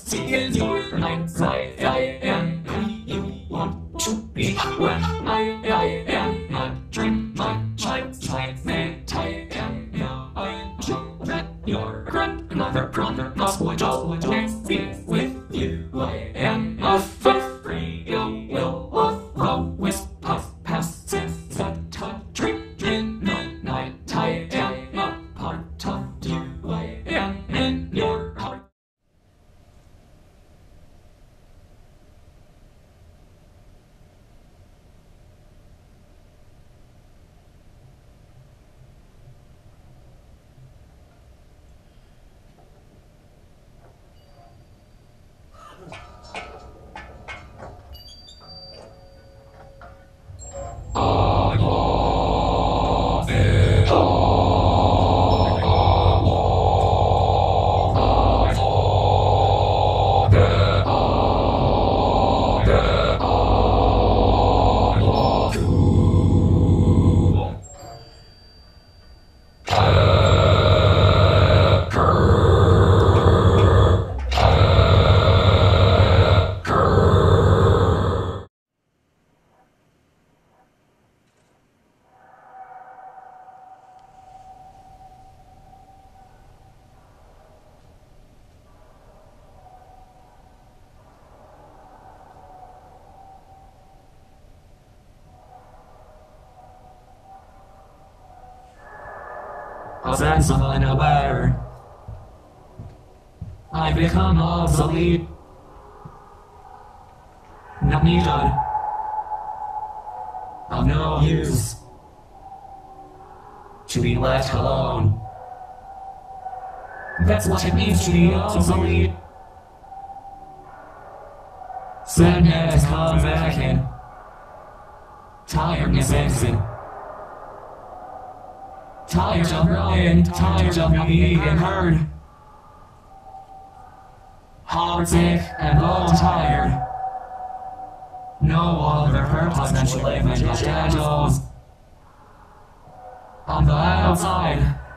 see in your mind's eye. I am who you want to be when I am a dream, my child's life, and I am now. I know that your grandmother, brother, must would always be with you. I am a free will of always past since that a dream in the night. I am a part of you. I am in your heart. A sense of unaware. I become obsolete. Not needed. Of no use. To be left alone. That's what it means to be obsolete. Sadness comes back in. Tiredness ends in. Tired of Ryan, tired of not being heard. Heartsick and bone tired. No other purpose than to live in the shadows. On the outside.